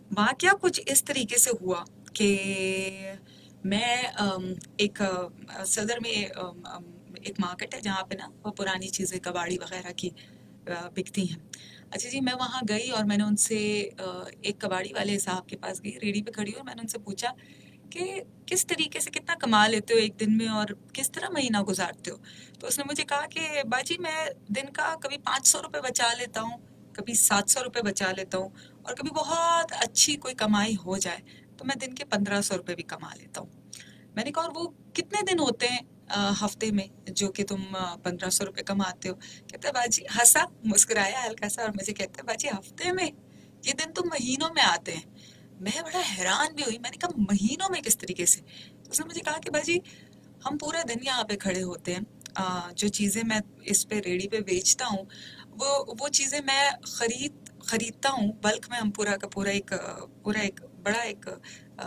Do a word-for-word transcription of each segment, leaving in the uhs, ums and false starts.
वाकया कुछ इस तरीके से हुआ कि मैं अम, एक अ, सदर में अम, अम, एक मार्केट है जहाँ पे ना वो पुरानी चीज़ें कबाड़ी वगैरह की अ, बिकती हैं। अच्छा जी, मैं वहाँ गई और मैंने उनसे अ, एक कबाड़ी वाले साहब के पास गई, रेडी पे खड़ी, और मैंने उनसे पूछा कि किस तरीके से कितना कमा लेते हो एक दिन में और किस तरह महीना गुजारते हो। तो उसने मुझे कहा कि बाजी, मैं दिन का कभी पाँच सौ रुपये बचा लेता हूँ, कभी सात सौ रुपये बचा लेता हूँ, और कभी बहुत अच्छी कोई कमाई हो जाए तो मैं दिन के पंद्रह सौ रुपये भी कमा लेता हूँ। मैंने कहा, और वो कितने दिन होते हैं अ, हफ्ते में जो कि तुम पंद्रह सौ रुपये कमाते हो? कहता है बाजी, हंसा, मुस्कुराया हल्का सा और मुझे कहता है, बाजी हफ्ते में, ये दिन तो महीनों में आते हैं। मैं बड़ा हैरान भी हुई, मैंने कहा महीनों में किस तरीके से? तो उसने मुझे कहा कि बाजी, हम पूरा दिन यहाँ पे खड़े होते हैं, अ, जो चीज़ें मैं इस पे रेडी पे बेचता हूँ, वो वो चीज़ें मैं खरीद खरीदता हूँ बल्क में। हम पूरा का पूरा एक अ, पूरा एक बड़ा एक अ,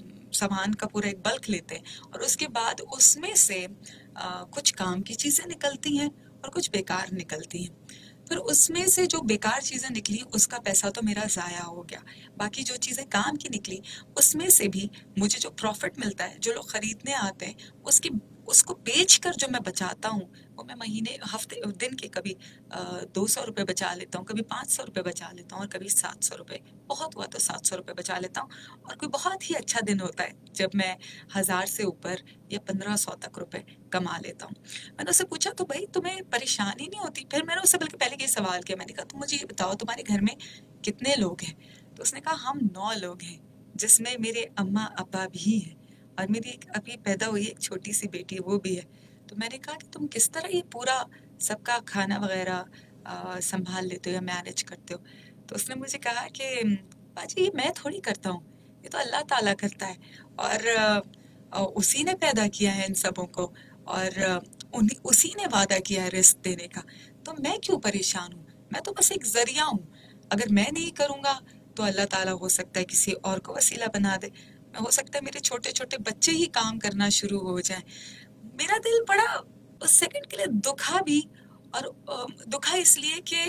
सामान का पूरा एक बल्क लेते हैं, और उसके बाद उसमें से अ, कुछ काम की चीज़ें निकलती हैं और कुछ बेकार निकलती हैं। फिर उसमें से जो बेकार चीज़ें निकली उसका पैसा तो मेरा ज़ाया हो गया। बाकी जो चीज़ें काम की निकली उसमें से भी मुझे जो प्रॉफिट मिलता है, जो लोग खरीदने आते हैं, उसकी उसको बेच कर जो मैं बचाता हूँ, वो मैं महीने हफ्ते दिन के कभी दो सौ रुपये बचा लेता हूँ, कभी पाँच सौ रुपये बचा लेता हूँ, और कभी सात सौ रुपये, बहुत हुआ तो सात सौ रुपये बचा लेता हूँ। और कोई बहुत ही अच्छा दिन होता है जब मैं हजार से ऊपर या पंद्रह सौ तक रुपए कमा लेता हूँ। मैंने उससे पूछा, तो भाई तुम्हें परेशानी नहीं होती? फिर मैंने उससे बल्कि पहले ये सवाल किया, मैंने कहा तुम मुझे ये बताओ, तुम्हारे घर में कितने लोग हैं? तो उसने कहा, हम नौ लोग हैं, जिसमें मेरे अम्मा अब्बा भी हैं, और मेरी एक अभी पैदा हुई एक छोटी सी बेटी, वो भी है। तो मैंने कहा कि तुम किस तरह ये पूरा सबका खाना वगैरह अ, संभाल लेते हो या मैनेज करते हो? तो उसने मुझे कहा कि बाजी, ये मैं थोड़ी करता हूँ, ये तो अल्लाह ताला करता है, और अ, अ, उसी ने पैदा किया है इन सबों को, और अ, उन्हीं उसी ने वादा किया है रिस्क देने का। तो मैं क्यों परेशान हूँ? मैं तो बस एक जरिया हूँ। अगर मैं नहीं करूँगा तो अल्लाह ताला हो सकता है किसी और को वसीला बना दे। हो सकता है मेरे छोटे छोटे बच्चे ही काम करना शुरू हो जाएं। मेरा दिल बड़ा उस सेकंड के लिए दुखा भी, और अ, दुखा इसलिए कि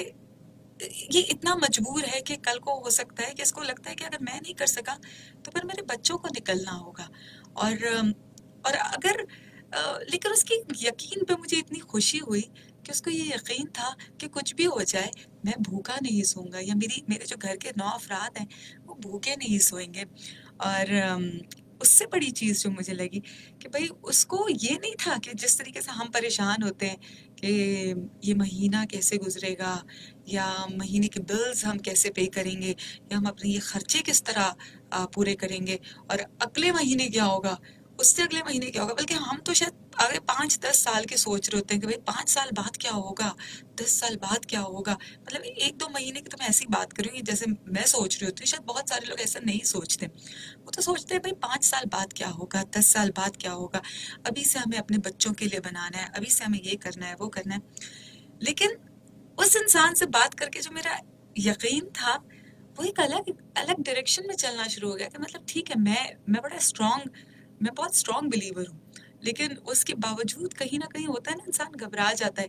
ये इतना मजबूर है कि कल को हो सकता है कि इसको लगता है कि अगर मैं नहीं कर सका तो फिर मेरे बच्चों को निकलना होगा। और अम, और अगर अ, लेकिन उसकी यकीन पे मुझे इतनी खुशी हुई कि उसको ये यकीन था कि कुछ भी हो जाए, मैं भूखा नहीं सोऊंगा, या मेरी मेरे जो घर के नौ अफराद हैं वो भूखे नहीं सोएंगे। और अम, उससे बड़ी चीज़ जो मुझे लगी कि भाई उसको ये नहीं था कि जिस तरीके से हम परेशान होते हैं कि ये महीना कैसे गुजरेगा, या महीने के बिल्स हम कैसे पे करेंगे, या हम अपने ये खर्चे किस तरह आ, पूरे करेंगे, और अगले महीने क्या होगा, उससे अगले महीने क्या होगा। बल्कि हम तो शायद आगे पाँच दस साल के सोच रहे होते हैं कि भाई पाँच साल बाद क्या होगा, दस साल बाद क्या होगा। मतलब एक दो महीने की तो मैं ऐसी बात कर रही हूँ जैसे मैं सोच रही होती हूँ, शायद बहुत सारे लोग ऐसा नहीं सोचते। वो तो सोचते हैं भाई पाँच साल बाद क्या होगा, दस साल बाद क्या होगा, अभी से हमें अपने बच्चों के लिए बनाना है, अभी से हमें ये करना है वो करना है। लेकिन उस इंसान से बात करके जो मेरा यकीन था, वो एक अलग अलग डायरेक्शन में चलना शुरू हो गया कि मतलब ठीक है, मैं मैं बड़ा स्ट्रांग मैं बहुत स्ट्रांग बिलीवर हूँ, लेकिन उसके बावजूद कहीं ना कहीं होता है ना, इंसान घबरा जाता है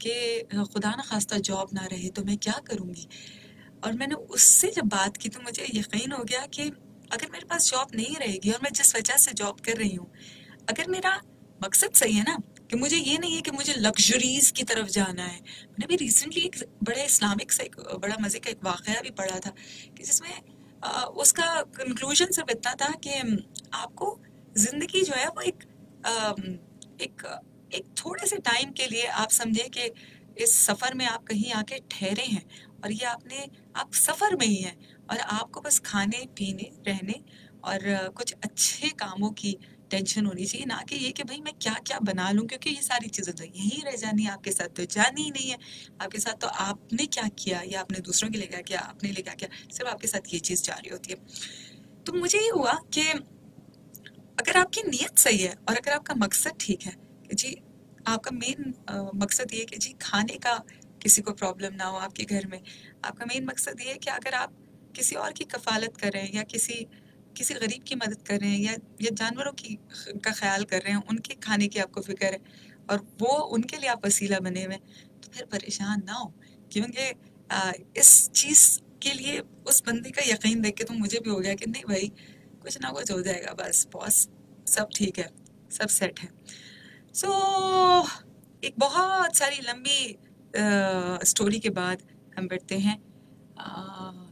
कि खुदा ना खास्ता जॉब ना रहे तो मैं क्या करूँगी। और मैंने उससे जब बात की तो मुझे यकीन हो गया कि अगर मेरे पास जॉब नहीं रहेगी, और मैं जिस वजह से जॉब कर रही हूँ, अगर मेरा मकसद सही है ना, कि मुझे ये नहीं है कि मुझे लग्जरीज की तरफ जाना है। मैंने अभी रिसेंटली एक बड़े इस्लामिक से एक बड़ा मजे का एक वाकया भी पढ़ा था कि जिसमें अ, उसका कंक्लूजन सिर्फ इतना था कि आपको जिंदगी जो है वो एक अम, एक एक थोड़े से टाइम के लिए आप समझे कि इस सफर में आप कहीं आके ठहरे हैं, और ये आपने आप सफर में ही हैं, और आपको बस खाने पीने रहने और अ, कुछ अच्छे कामों की टेंशन होनी चाहिए, ना कि ये कि भाई मैं क्या क्या बना लूं, क्योंकि ये सारी चीजें तो यहीं रह जानी है, आपके साथ तो जानी ही नहीं है। आपके साथ तो आपने क्या किया या आपने दूसरों के लिए क्या किया, अपने लिए क्या किया, सिर्फ आपके साथ ये चीज जा रही होती है। तो मुझे ये हुआ कि अगर आपकी नीयत सही है और अगर आपका मकसद ठीक है कि जी, आपका मेन मकसद ये है कि जी खाने का किसी को प्रॉब्लम ना हो आपके घर में, आपका मेन मकसद ये है कि अगर आप किसी और की कफालत कर रहे हैं, या किसी किसी गरीब की मदद कर रहे हैं, या या जानवरों की का ख्याल कर रहे हैं, उनके खाने की आपको फिक्र है, और वो उनके लिए आप वसीला बने हुए हैं, तो फिर परेशान ना हो। क्योंकि अ, इस चीज के लिए उस बंदे का यकीन देख के तो मुझे भी हो गया कि नहीं भाई, कुछ ना कुछ हो जाएगा, बस बॉस सब ठीक है, सब सेट है। सो so, एक बहुत सारी लंबी स्टोरी के बाद हम बैठते हैं